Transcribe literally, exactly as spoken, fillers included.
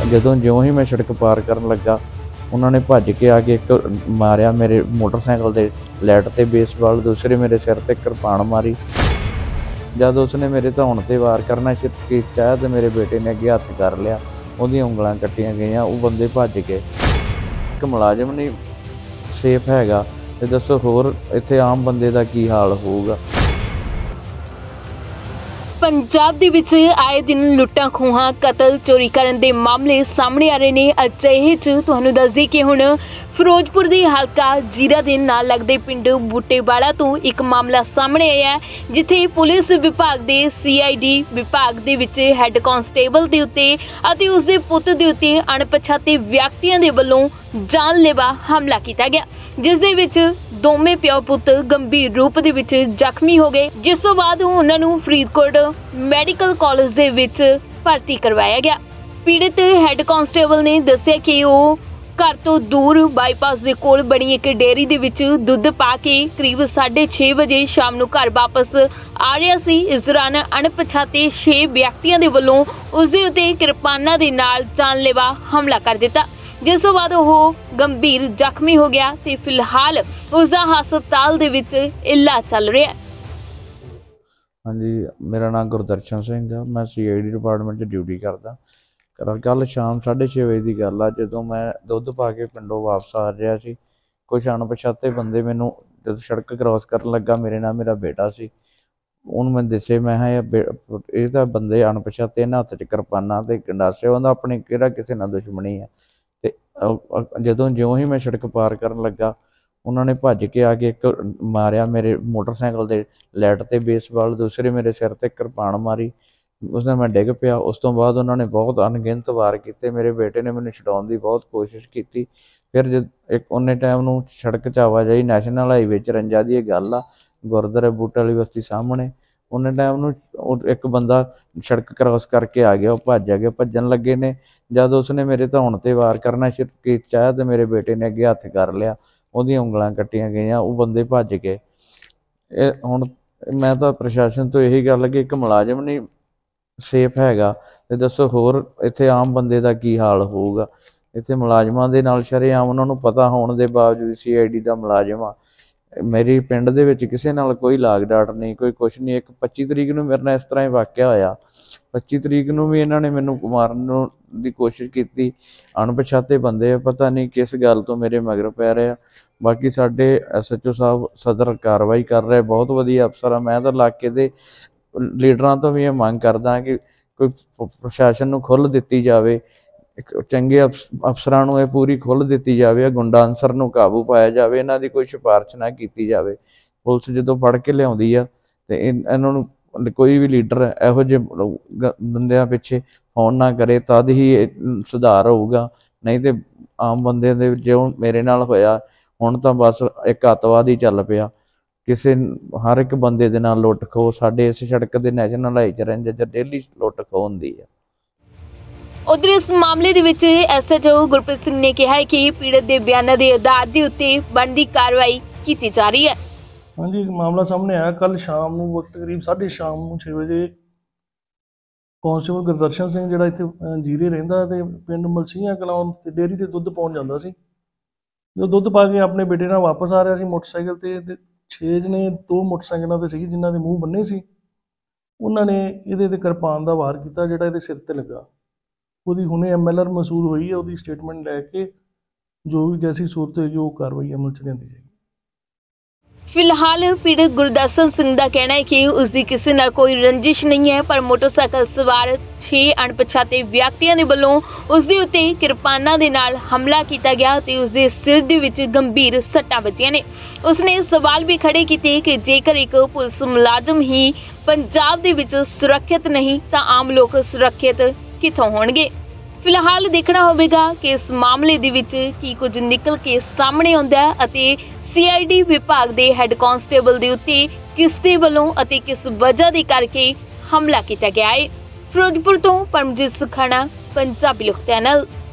ਜਦੋਂ ਜਿਉਂ ਹੀ मैं सड़क पार करन लगा उन्होंने भज के आके एक मारिया मेरे मोटरसाइकिल के लाइट ते बेसबॉल, दूसरे मेरे सिर ते कृपान मारी। जब उसने मेरे धौण ते वार करना शुरू किया तो मेरे बेटे ने अगे हत्थ कर लिया, उहदियां उंगलां कट्टियां गईयां, वो बंदे भज गए। एक मुलाजम नहीं सेफ हैगा ते दसो होर इत्थे आम बंदे दा की हाल होऊगा। पंजाब दे विच आए दिन लुट्टां खोहां, कतल, चोरी करन दे मामले सामने आ रहे ने। अजिहे च तुहानूं दस दईए कि हुण फिरोजपुर दे हलका जीरा दे नाल लगदे पिंड बूटेवाला तो एक मामला सामने आया है, जिथे पुलिस विभाग दे सी आई डी विभाग दे विच हैड कांस्टेबल दे उत्ते अते उसदे पुੱਤ दे उत्ते अणपछाते व्यक्तियों दे वल्लों जानलेवा हमला किया गया, जिस दे विच दोवें प्यो पुੱਤ गंभीर रूप दे विच जख्मी हो गए, जिस तो बाद उन्हां नूं फरीदकोट मैडिकल कॉलेज दे विच भर्ती करवाया गया। पीड़ित हैड कांस्टेबल ने दस्सिया कि वो घर तो दूर बाईपास के कोल बनी एक डेयरी दे विच दुध पा के करीब साढ़े छे बजे शाम नूं घर वापस आ रहा सी। इस दौरान अणपछाते छे व्यक्तियों के वल्लों उसदे उत्ते किरपानां दे नाल जानलेवा हमला कर दिता, जिस तो बाद वो गंभीर जख्मी हो गया ते फिलहाल उसका हस्पताल दे विच इलाज चल रहा है। हाँ जी, मेरा नाम गुरदर्शन सिंह है, मैं C I D department duty करदा। कल शाम साढ़े छे बजे की गल आ, जो मैं दुध पा के पिंडों वापस आ रहा सी, कुछ अणपछाते बंदे मैनू जो सड़क क्रॉस कर लगा, मेरे नाल मेरा बेटा सी, उन्होंने मैं दसे मैं ये तो बंदे अणपछाते इन्हां हत्थ च किरपानां ते गंडासे, उन्होंने अपनी किहड़ा किसी नाल दुश्मनी है। तो जदों ज्यों ही मैं सड़क पार करन लगा उन्होंने भज के आके एक मारिया मेरे मोटरसाइकिल के लाइट ते बेसबॉल, दूसरे मेरे सिर ते कृपान मारी। उसने मैं डिग पिया। उस तो बाद उन्होंने बहुत अनगिनत वार किए। मेरे बेटे ने मैंने छुड़ाने की बहुत कोशिश की। फिर जब एक उन्ने टाइम नूं सड़क च आवाजाही नैशनल हाईवे चरंजा की गल आ, गुरुद्वारा बूटे वाली बस्ती सामने, उन्ने टाइम नूं एक बंदा सड़क क्रॉस करके आ गया, भज गया, भजन लगे ने। जब उसने मेरे धौण ते वार करना शुरू किया तो मेरे बेटे ने अगे हत्थ कर लिया, उहदियां उंगलां कट्टियां गईयां, वो बंदे भज गए। हुण मैं तो प्रशासन तो यही गल कि एक मुलाजम नहीं सेफ हैगा ते दसो होर इत्थे आम बंदे दा की हाल होऊगा। इत्थे मुलाजमां दे नाल शरेआम उन्हां नूं पता होण दे बावजूद सी आई डी दा मुलाजम आ। मेरी पिंड दे विच किसे नाल कोई लाग डाट नहीं, कोई कुछ नहीं। एक पच्ची तरीक नूं मेरे नाल इस तरह ही वाकिया होया। पच्ची तरीक नूं भी इन्हां ने मैनूं मारन दी कोशिश कीती। अणपछाते बंदे पता नहीं किस गल तो मेरे मगर पै रहे आ। बाकी साडे एस एच ओ साहब सदर कार्रवाई कर रहे, बहुत वधिया अफसर आ। मैं तो इलाके दे लीडरां तो भी ये मंग करदा कि कोई प्रशासन नूं खुल्ल दित्ती जावे, एक चंगे अफसरां नूं ये पूरी खुल्ल दित्ती जावे, गुंडा अंसर नूं काबू पाया जावे, इन्हां दी कोई सिफारिश ना कीती जावे। पुलिस जदों फड़ के लिआउंदी आ ते इन्हां नूं कोई भी लीडर इहो जिहे बंदिआं पिछे फोन ना करे तद ही सुधार होऊगा, नहीं तो आम बंदे दे जो मेरे नाल होया हुण तां बस एक अतवाद ही चल पिया। किसी हर एक बंदे दे नाल लुट खो साडे इस सड़क दे नैशनल हाई चरंज च डेली लुट खो हुंदी है। उधर इस मामले दे विच S H O Gurpreet Singh ने कहा है कि पीड़ित दे बयानां दे आधार दे उत्ते बनदी कार्रवाई की जा रही है। हाँ जी, मामला सामने आया कल शाम नूं वक्त करीब साढ़े शाम नूं छे बजे कांस्टेबल गुरदर्शन सिंह जिहड़ा इत्थे जीरे रहिंदा ते पिंड मलसीआं कलां ते डेयरी ते दुध पाउण जांदा सी। जो दुध पा के अपने बेटे नाल वापस आ रहा सी मोटरसाइकिल ते छे जने दो मोटरसाइकिलों ते सी जिन्हां दे मूँह बन्ने सी, उन्होंने इहदे ते किरपान दा वार किया जिहड़ा इहदे सिर ते लगा। उहदी हुणे एम एल आर मसूल हुई है, उहदी स्टेटमेंट लैके जो भी जैसी सूरत होगी वो कार्रवाई अमल च लिआंदी जाएगी। फिलहाल पीड़ित गुरदर्शन सिंह का कहना है कि उसकी किसी नाल कोई रंजिश नहीं है, पर मोटरसाइकिल सवार छे अणपछाते व्यक्तियों के वल्लों उसदे उत्ते किरपानां दे नाल हमला किया गया ते उसदे सिर दे विच गंभीर सट्टां वजियां ने। उसने सवाल भी खड़े किए कि जेकर एक पुलिस मुलाजम ही पंजाब दे विच सुरक्षित नहीं तां आम लोग सुरक्षित कित्थों होणगे। फिलहाल देखना होवेगा कि इस मामले दे विच की कुछ निकल के सामने आउंदा है अते सी आई डी विभाग के हैड कांस्टेबल के उत्ते किस दे वल्लों अते किस वजह दे करके हमला किया गया है। फिरोजपुर तो परमजीत सुखाना, पंजाबी लोक चैनल।